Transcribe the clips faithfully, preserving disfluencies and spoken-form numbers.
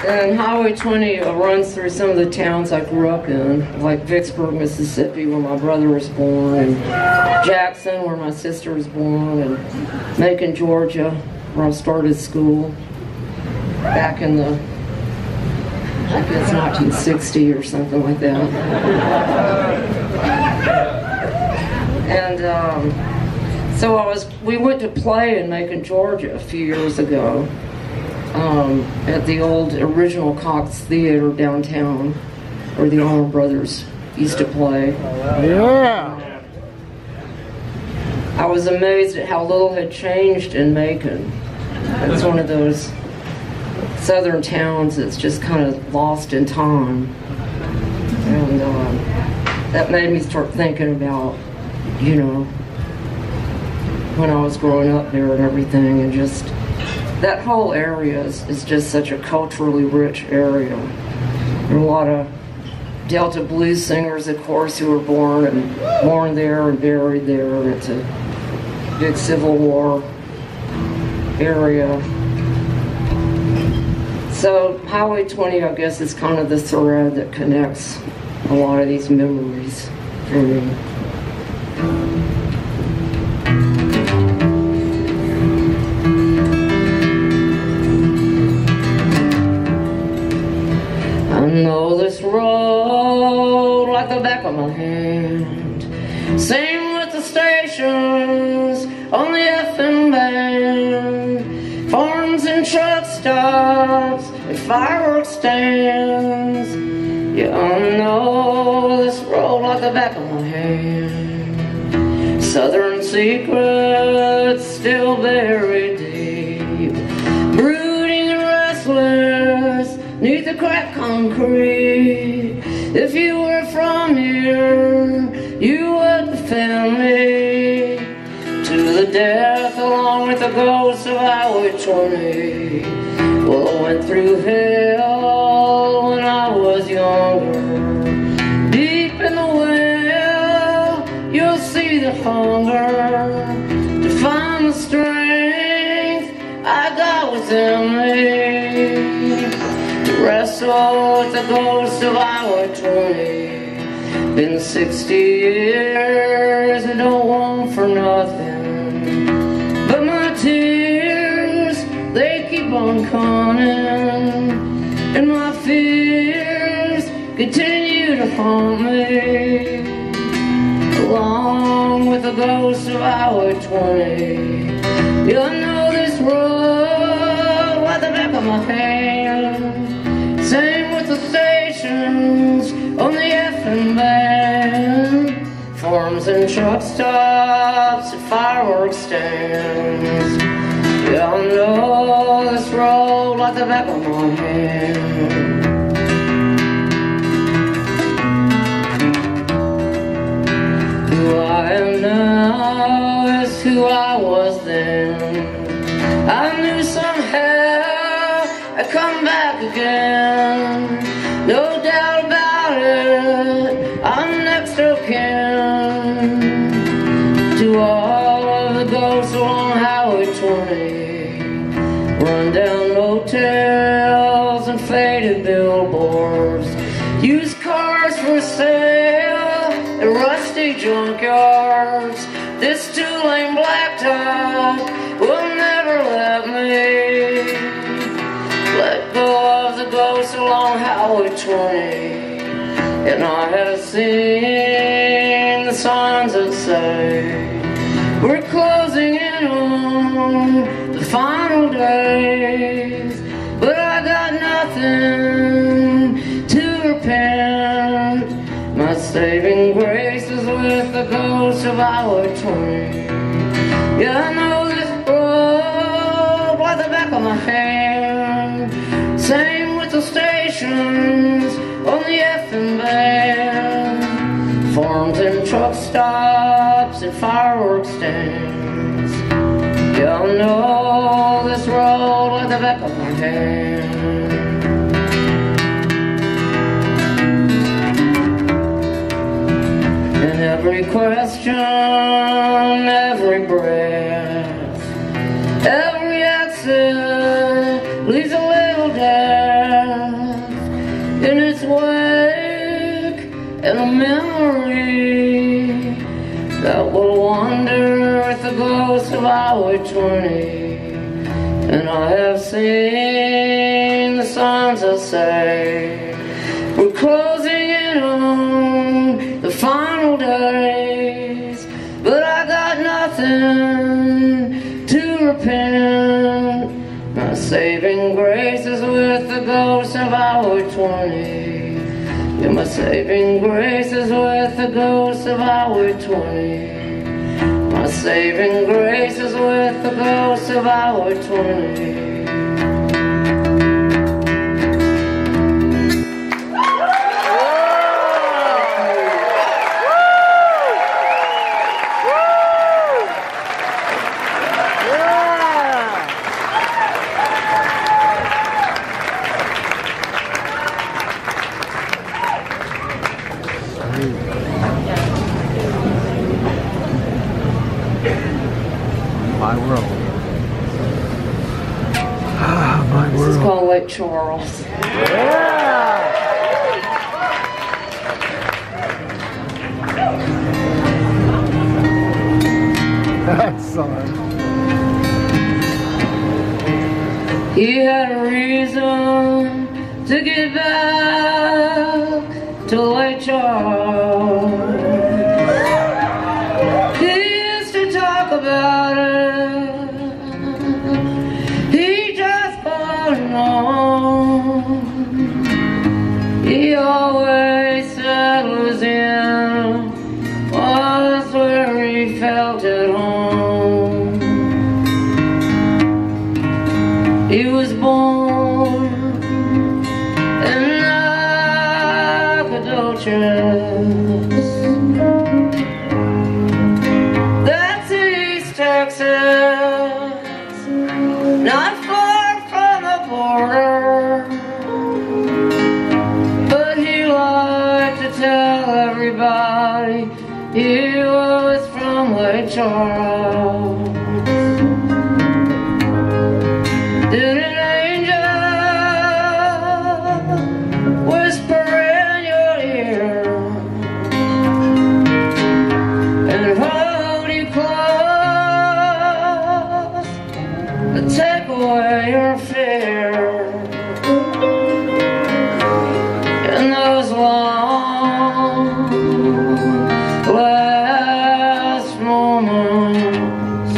And Highway twenty uh, runs through some of the towns I grew up in, like Vicksburg, Mississippi, where my brother was born, and Jackson, where my sister was born, and Macon, Georgia, where I started school back in the, I guess, nineteen sixty or something like that. And um, so I was, we went to play in Macon, Georgia a few years ago. Um, at the old original Cox Theater downtown, where the Allman Brothers used to play. Yeah. I was amazed at how little had changed in Macon. It's one of those southern towns that's just kind of lost in time. And uh, that made me start thinking about, you know, when I was growing up there and everything, and just that whole area is, is just such a culturally rich area. There are a lot of Delta blues singers, of course, who were born and born there and buried there. It's a big Civil War area. So Highway twenty, I guess, is kind of the thread that connects a lot of these memories for me. I know this road like the back of my hand. Same with the stations on the F M band, farms and truck stops and fireworks stands. Yeah, I know this road like the back of my hand. Southern secrets still buried deep, brooding and restless 'neath the cracked concrete. If you were from here, you would defend me to the death, along with the ghosts of Highway twenty. Well, I went through hell when I was younger. Deep in the well, you'll see the hunger to find the strength I got within me. Wrestle with the ghost of Highway twenty. Been sixty years, I don't want for nothing, but my tears, they keep on coming, and my fears continue to haunt me. Along with the ghost of Highway twenty, yeah, I know this road like the back of my hand. Same with the stations on the F M band, farms and truck stops and fireworks stands. Yeah, I know this road like the back of my hand. Who I am now is who I was then. I knew somehow I'd come back again. No doubt about it, I'm next of kin to all of the ghosts along Highway twenty. Run down motels and faded billboards, used cars for sale and rusty junkyards. This two-lane blacktop will never let me let go of the ghosts along Highway twenty. And I have seen the signs that say we're closing in on the final days, but I got nothing to repent. My saving grace is with the ghosts of Highway twenty. Yeah, I know this road like the back of my hand. Same with the stations on the F M band, farms and truck stops and fireworks stands. Yeah, I know this road like the back of my hand. And every question, every breath, every exit leaves a little death. wake in a memory that will wander with the ghost of Highway twenty. And I have seen the signs that say we're closing in on the final days, but I got nothing to repent. My saving grace is with the ghost of Highway twenty. Yeah, my saving grace is with the ghost of Highway twenty. My saving grace is with the ghost of Highway twenty. My world. Ah, my world. This is called Lake Charles. Yeah! That song. He had a reason to get back to Lake Charles. He used to talk about it. He just couldn't know. He always said Lucinda was where he felt at home. He was born in Nacogdoches. That's East Texas, not far from the border. But he liked to tell everybody he was from Lake Charles. Did an angel whisper in your ear and hold you close to take away your fear? In those long last moments,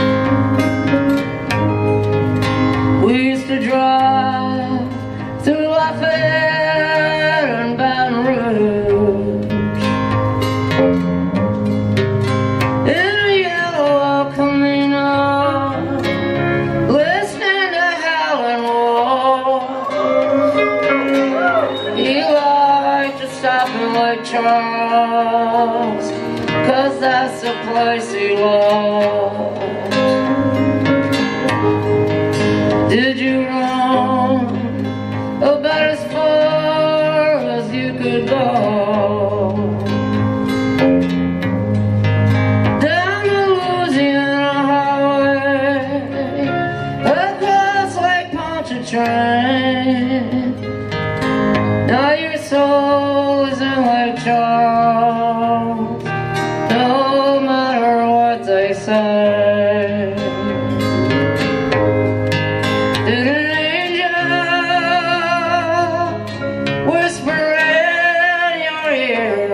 we used to drive through Lafayette and Baton Rouge in a yellow Camino, listening to Howlin' Wolf. He liked to stop in Lake Charles, 'cause that's the place he loved. Did you run about as far as you could go? Down the Louisiana highway, across Lake Pontchartrain. Now your soul is in Lake Charles, no matter what they say. Did an angel whisper in your ear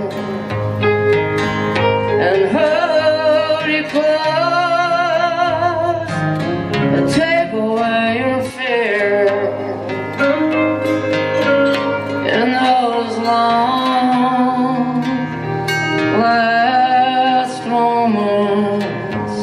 and hold you close and take away your fear? In those long last moments,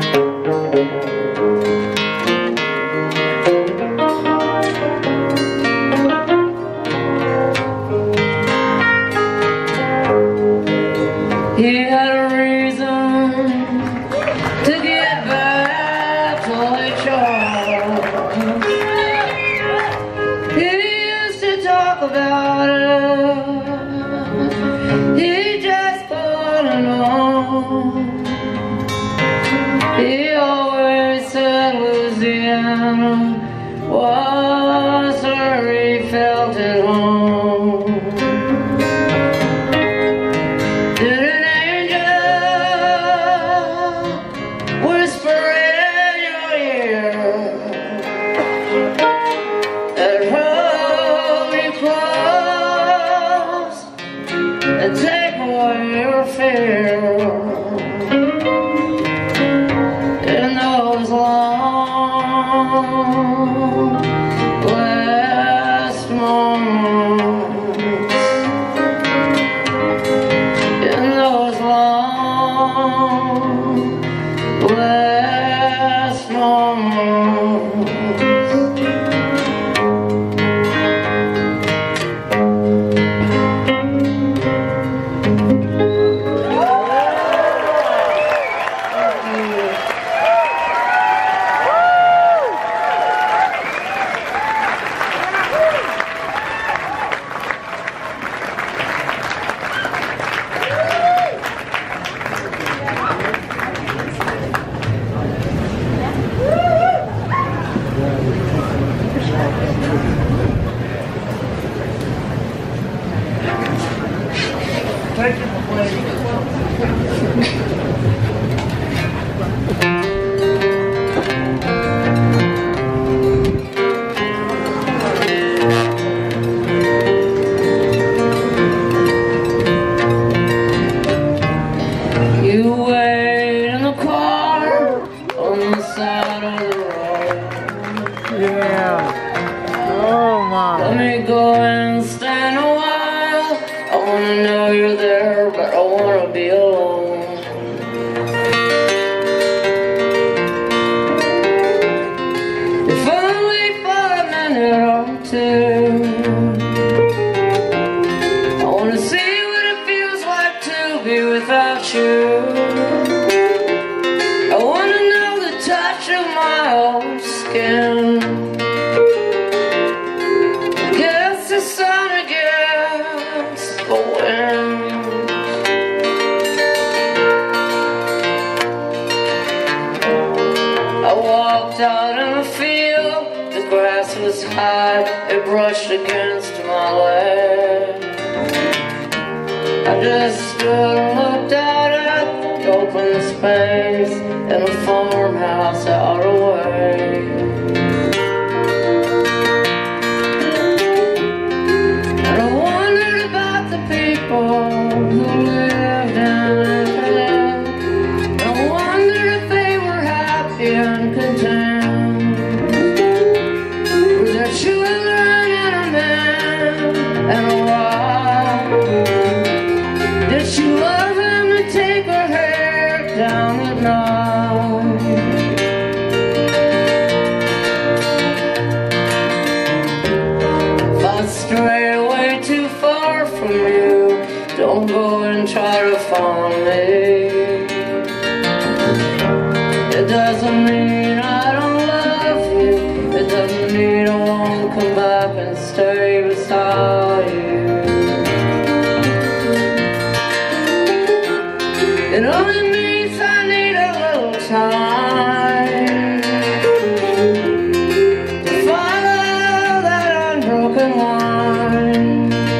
He had a reason to get back to H R. He used to talk about it. He just couldn't know. He always said Louisiana was where he felt at home. Did an angel whisper in your ear and hold you close and take away your fear? In those long last moments, in those long last moments. Thank you for playing. You wait in the car on the side of the road. Yeah. Oh my. Let me go and stand a while. I wanna know you're there, but I wanna be alone. If only for a minute or two, I wanna see what it feels like to be without you. I wanna know the touch of my own skin. Guess the sun against the wind. I walked out in the field. The grass was high. It brushed against my leg. I just stood and looked out at the open space in a farmhouse out away. And I wondered about the people who lived in it. I wondered if they were happy and content. Were there children and a man and a wife? Did she love him and take her hair down at night? If I stray away too far from you, don't go and try to find me. It doesn't mean I don't love you. It doesn't mean I won't come back and stay beside you. It only means I need a little time to follow that unbroken line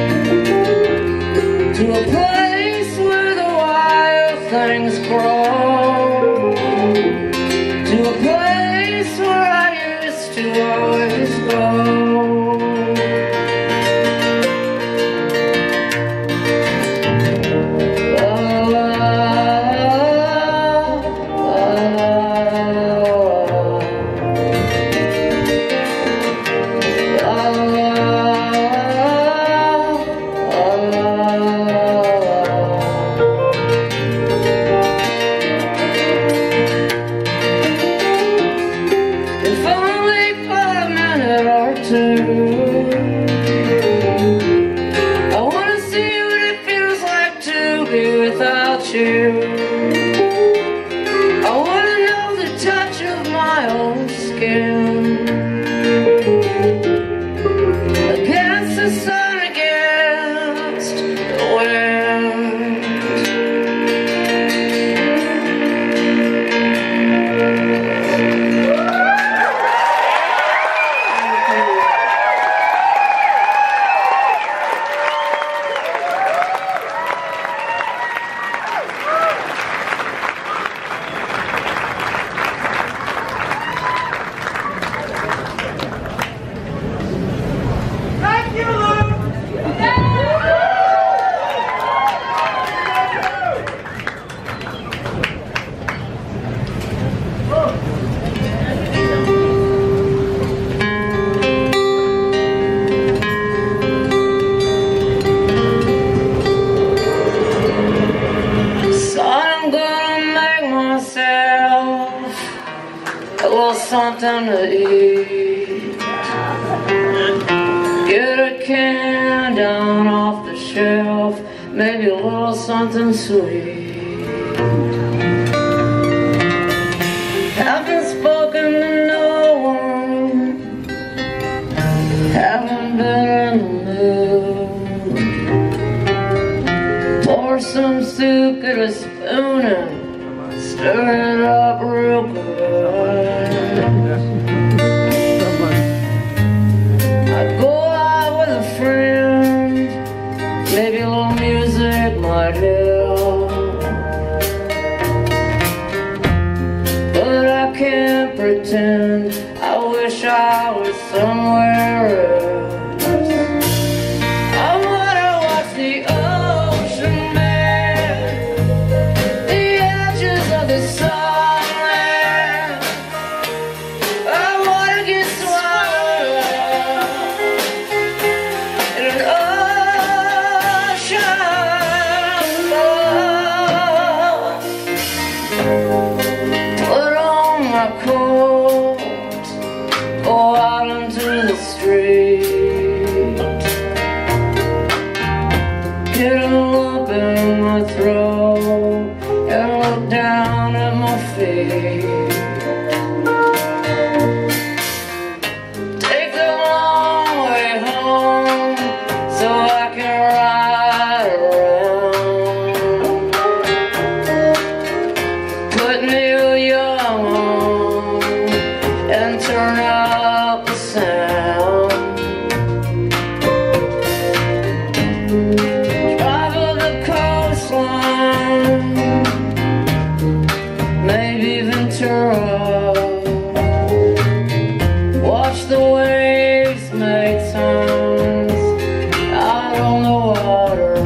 to a place where the wild things grow, to a place where I used to always go. La, la, la, la. little something to eat. Get a can down off the shelf, maybe a little something sweet. Haven't spoken to no one, haven't been in the mood. Pour some soup, get a spoon and stir it up real good. I'd go out with a friend, maybe a little music might help. But I can't pretend, I wish I was somewhere else. I wanna watch the ocean man, the edges of the sunland. I wanna get swallowed up in an ocean love. Put on my coat, go out into the street, get a lump in my throat and look down at my feet. Take the long way home so I can ride around. Put Neil Young on and turn up the sound. Drive up the coastline, maybe Ventura. Watch the waves make sounds out on the water.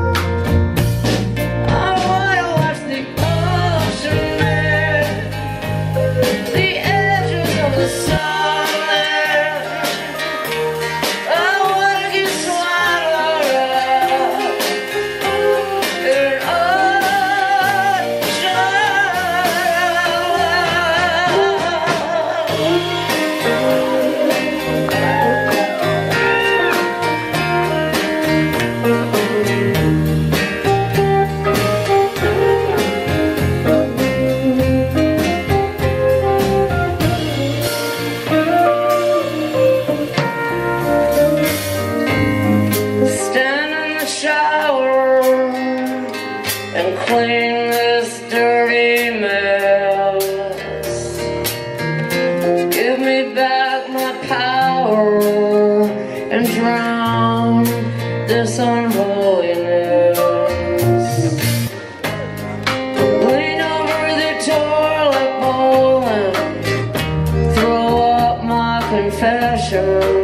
I wanna watch the ocean man, the edges of the sunland. I wanna get swallowed up in an ocean stand in the shower and clean this dirty mess. Give me back my power and drown this unholiness. Lean over the toilet bowl and throw up my confession.